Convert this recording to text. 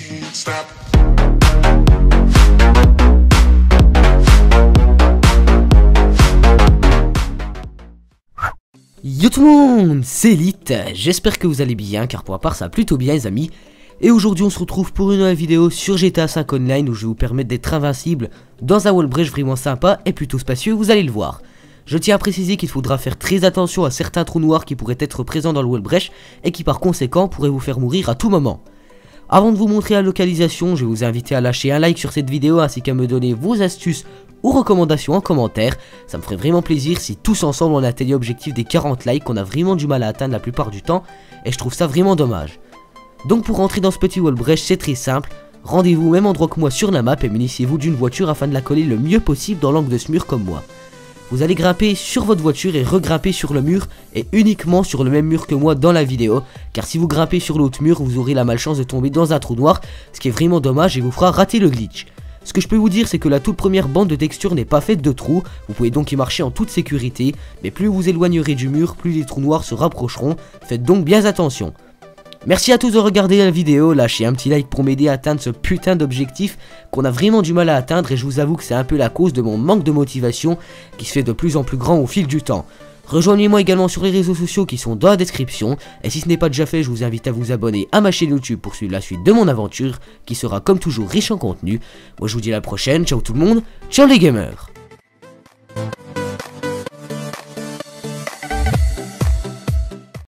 Yo tout le monde, c'est Elite, j'espère que vous allez bien car pour ma part ça va plutôt bien les amis. Et aujourd'hui on se retrouve pour une nouvelle vidéo sur GTA 5 Online où je vais vous permettre d'être invincible dans un wall breach vraiment sympa et plutôt spacieux, vous allez le voir. Je tiens à préciser qu'il faudra faire très attention à certains trous noirs qui pourraient être présents dans le wall breach et qui par conséquent pourraient vous faire mourir à tout moment. Avant de vous montrer la localisation, je vais vous inviter à lâcher un like sur cette vidéo ainsi qu'à me donner vos astuces ou recommandations en commentaire. Ça me ferait vraiment plaisir si tous ensemble on atteignait l'objectif des 40 likes qu'on a vraiment du mal à atteindre la plupart du temps et je trouve ça vraiment dommage. Donc pour rentrer dans ce petit wall breach c'est très simple, rendez-vous au même endroit que moi sur la map et munissez-vous d'une voiture afin de la coller le mieux possible dans l'angle de ce mur comme moi. Vous allez grimper sur votre voiture et regrimper sur le mur et uniquement sur le même mur que moi dans la vidéo, car si vous grimpez sur l'autre mur vous aurez la malchance de tomber dans un trou noir, ce qui est vraiment dommage et vous fera rater le glitch. Ce que je peux vous dire c'est que la toute première bande de texture n'est pas faite de trous, vous pouvez donc y marcher en toute sécurité, mais plus vous éloignerez du mur, plus les trous noirs se rapprocheront, faites donc bien attention. Merci à tous de regarder la vidéo, lâchez un petit like pour m'aider à atteindre ce putain d'objectif qu'on a vraiment du mal à atteindre et je vous avoue que c'est un peu la cause de mon manque de motivation qui se fait de plus en plus grand au fil du temps. Rejoignez-moi également sur les réseaux sociaux qui sont dans la description et si ce n'est pas déjà fait je vous invite à vous abonner à ma chaîne YouTube pour suivre la suite de mon aventure qui sera comme toujours riche en contenu. Moi je vous dis à la prochaine, ciao tout le monde, ciao les gamers.